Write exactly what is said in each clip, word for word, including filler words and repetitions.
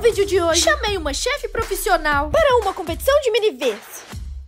vídeo de hoje, chamei uma chefe profissional para uma competição de mini-verse.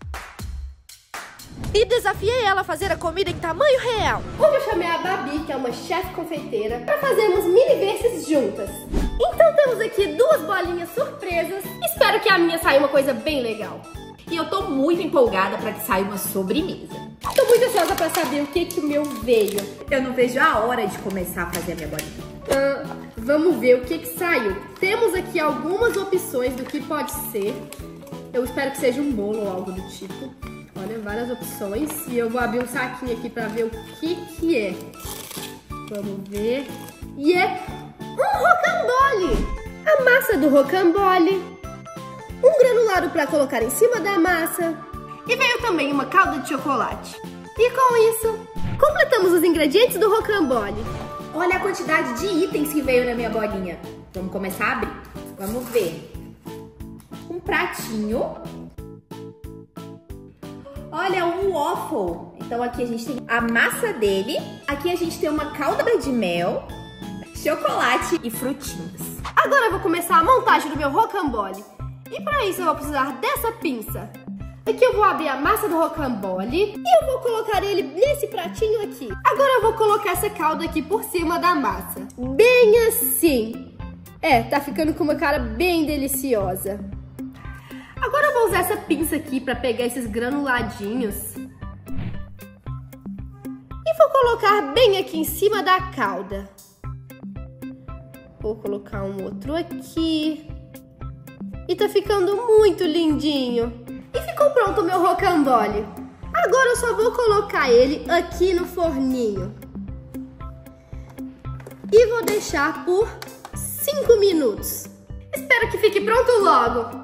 E desafiei ela a fazer a comida em tamanho real. Hoje eu chamei a Babi, que é uma chefe confeiteira, para fazermos mini-verses juntas. Então temos aqui duas bolinhas surpresas. Espero que a minha saia uma coisa bem legal. E eu tô muito empolgada para que saia uma sobremesa. Tô muito ansiosa para saber o que que o meu veio. Eu não vejo a hora de começar a fazer a minha bolinha. Ah, vamos ver o que que saiu. Temos aqui algumas opções do que pode ser. Eu espero que seja um bolo ou algo do tipo. Olha, várias opções. E eu vou abrir um saquinho aqui para ver o que que é. Vamos ver. E é um rocambole! A massa do rocambole. Um granulado para colocar em cima da massa. E veio também uma calda de chocolate. E com isso, completamos os ingredientes do rocambole. Olha a quantidade de itens que veio na minha bolinha. Vamos começar a abrir. Vamos ver. Um pratinho. Olha, um waffle. Então aqui a gente tem a massa dele. Aqui a gente tem uma calda de mel, chocolate e frutinhas. Agora eu vou começar a montagem do meu rocambole. E para isso eu vou precisar dessa pinça. Aqui eu vou abrir a massa do rocambole e eu vou colocar ele nesse pratinho aqui. Agora eu vou colocar essa calda aqui por cima da massa. Bem assim. É, tá ficando com uma cara bem deliciosa. Agora eu vou usar essa pinça aqui para pegar esses granuladinhos. E vou colocar bem aqui em cima da calda. Vou colocar um outro aqui. E tá ficando muito lindinho. E ficou pronto o meu rocambole. Agora eu só vou colocar ele aqui no forninho. E vou deixar por cinco minutos. Espero que fique pronto logo.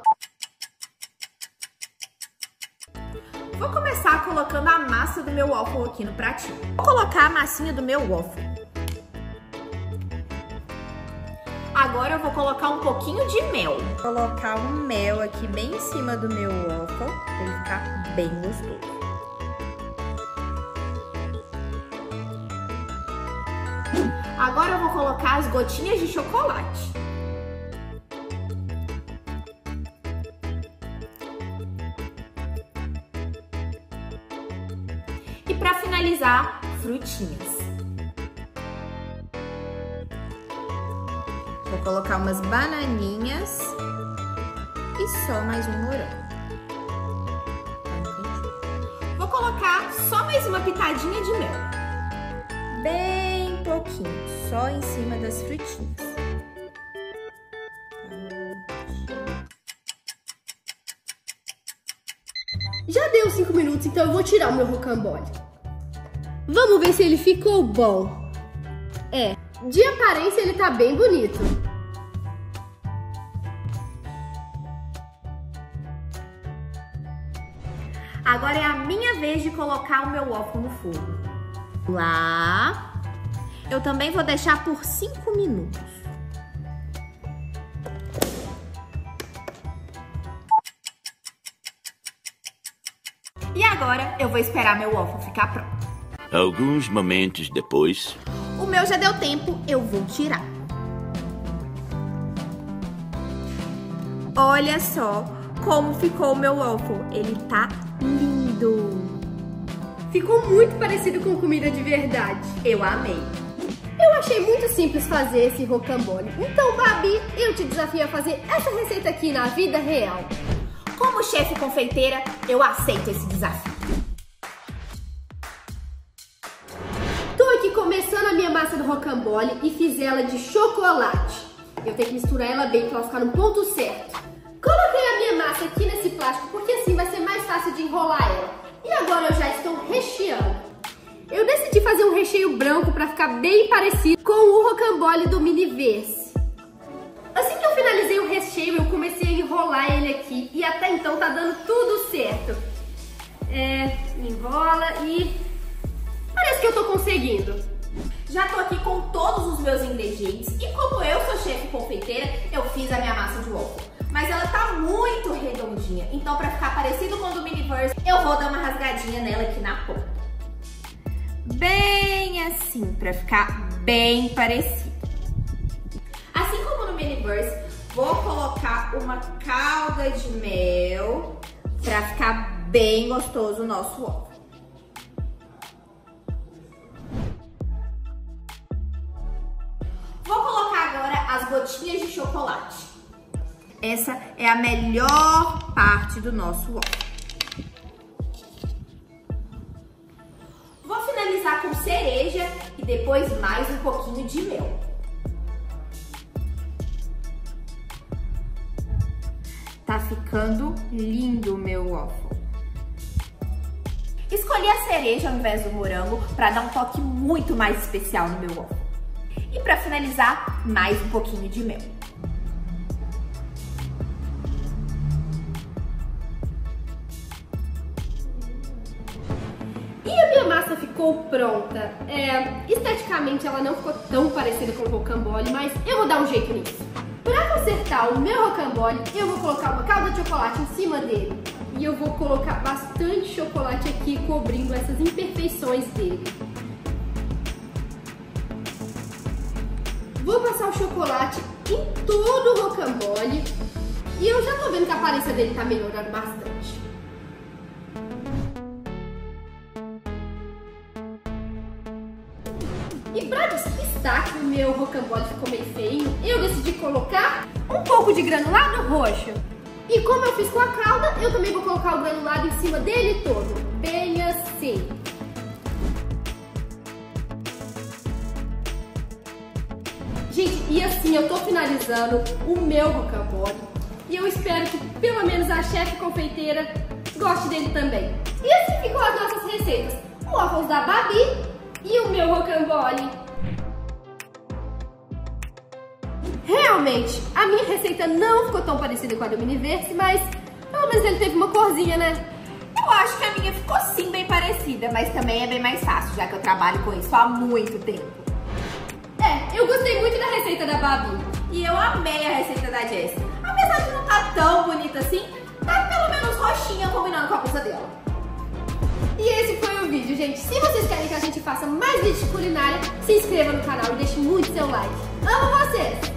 Vou começar colocando a massa do meu waffle aqui no pratinho. Vou colocar a massinha do meu waffle. Agora eu vou colocar um pouquinho de mel. Vou colocar um mel aqui bem em cima do meu waffle, para ele ficar bem gostoso. Agora eu vou colocar as gotinhas de chocolate. E para finalizar, frutinhas. Vou colocar umas bananinhas e só mais um morango. Vou colocar só mais uma pitadinha de mel. Bem pouquinho, só em cima das frutinhas. Já deu cinco minutos, então eu vou tirar o meu rocambole. Vamos ver se ele ficou bom. É, de aparência ele tá bem bonito. Agora é a minha vez de colocar o meu waffle no fogo. Lá. Eu também vou deixar por cinco minutos. E agora eu vou esperar meu waffle ficar pronto. Alguns momentos depois... O meu já deu tempo, eu vou tirar. Olha só como ficou o meu waffle. Ele tá lindo. Ficou muito parecido com comida de verdade. Eu amei. Eu achei muito simples fazer esse rocambole. Então, Babi, eu te desafio a fazer essa receita aqui na vida real. Como chefe confeiteira, eu aceito esse desafio. Tô aqui começando a minha massa do rocambole e fiz ela de chocolate. Eu tenho que misturar ela bem para ela ficar no ponto certo. Coloquei a minha massa aqui nesse plástico porque assim vai ser mais fácil de enrolar ela. E agora eu já estou recheando. Eu decidi fazer um recheio branco para ficar bem parecido com o rocambole do mini-verse. Assim que eu finalizei o recheio, eu comecei a enrolar ele aqui e até então tá dando tudo certo. É, enrola e parece que eu tô conseguindo. Já tô aqui com todos os meus ingredientes e como eu sou chefe confeiteira, eu fiz a minha massa de waffle. Mas ela tá muito redondinha, então pra ficar parecido com o do mini-verse, eu vou dar uma rasgadinha nela aqui na ponta. Bem assim, pra ficar bem parecido. Assim como no mini-verse, vou colocar uma calda de mel pra ficar bem gostoso o nosso ovo. Vou colocar agora as gotinhas de chocolate. Essa é a melhor parte do nosso ovo. Vou finalizar com cereja e depois mais um pouquinho de mel. Tá ficando lindo o meu waffle. Escolhi a cereja ao invés do morango para dar um toque muito mais especial no meu waffle. E para finalizar, mais um pouquinho de mel. E a minha massa ficou pronta. É, esteticamente ela não ficou tão parecida com o rocambole, mas eu vou dar um jeito nisso. Para consertar o meu rocambole, eu vou colocar uma calda de chocolate em cima dele. E eu vou colocar bastante chocolate aqui, cobrindo essas imperfeições dele. Vou passar o chocolate em todo o rocambole. E eu já tô vendo que a aparência dele tá melhorando bastante. E para despistar que o meu rocambole ficou meio feio, eu decidi colocar um pouco de granulado roxo. E como eu fiz com a calda, eu também vou colocar o granulado em cima dele todo, bem assim. Gente, e assim eu tô finalizando o meu rocambole. E eu espero que pelo menos a chefe confeiteira goste dele também. E assim ficou as nossas receitas. O waffles da Babi e o meu rocambole. Realmente, a minha receita não ficou tão parecida com a do Miniverse, mas pelo menos ele teve uma corzinha, né? Eu acho que a minha ficou sim bem parecida, mas também é bem mais fácil, já que eu trabalho com isso há muito tempo. É, eu gostei muito da receita da Babi. E eu amei a receita da Jessie. Apesar de não estar tão bonita assim, tá pelo menos roxinha combinando com a blusa dela. E esse foi o vídeo, gente. Se vocês querem que a gente faça mais vídeos de culinária, se inscreva no canal e deixe muito seu like. Amo vocês!